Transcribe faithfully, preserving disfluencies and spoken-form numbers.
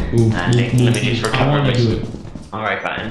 Ooh, Uh, ooh, let, ooh, let me just ooh. recover. I wanna this. do it. Alright, fine.